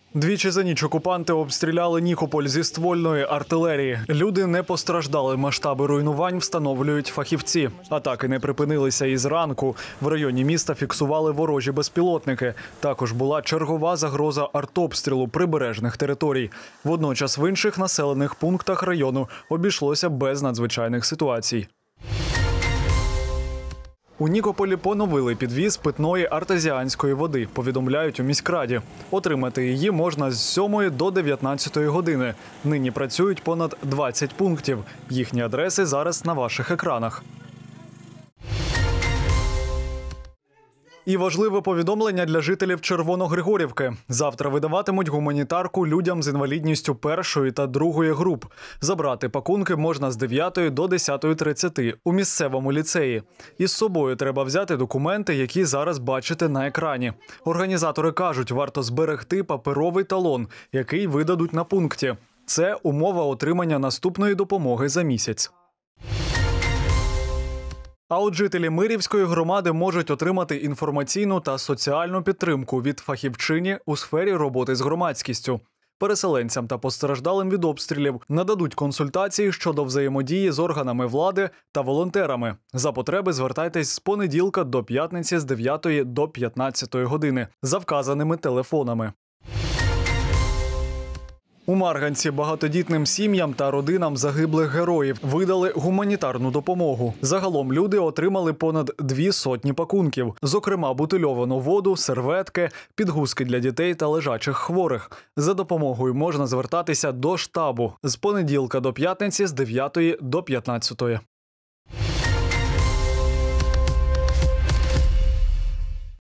Двічі за ніч окупанти обстріляли Нікополь зі ствольної артилерії. Люди не постраждали. Масштаби руйнувань встановлюють фахівці. Атаки не припинилися і зранку. В районі міста фіксували ворожі безпілотники. Також була чергова загроза артобстрілу прибережних територій. Водночас в інших населених пунктах району обійшлося без надзвичайних ситуацій. У Нікополі поновили підвіз питної артезіанської води, повідомляють у міськраді. Отримати її можна з 7 до 19 години. Нині працюють понад 20 пунктів. Їхні адреси зараз на ваших екранах. І важливе повідомлення для жителів Червоногригорівки. Завтра видаватимуть гуманітарку людям з інвалідністю першої та другої груп. Забрати пакунки можна з 9 до 10:30 у місцевому ліцеї. Із собою треба взяти документи, які зараз бачите на екрані. Організатори кажуть, варто зберегти паперовий талон, який видадуть на пункті. Це умова отримання наступної допомоги за місяць. А от жителі Мирівської громади можуть отримати інформаційну та соціальну підтримку від фахівчині у сфері роботи з громадськістю. Переселенцям та постраждалим від обстрілів нададуть консультації щодо взаємодії з органами влади та волонтерами. За потреби звертайтесь з понеділка до п'ятниці з 9 до 15 години за вказаними телефонами. У Марганці багатодітним сім'ям та родинам загиблих героїв видали гуманітарну допомогу. Загалом люди отримали понад 200 пакунків. Зокрема, бутильовану воду, серветки, підгузки для дітей та лежачих хворих. За допомогою можна звертатися до штабу з понеділка до п'ятниці з 9 до 15.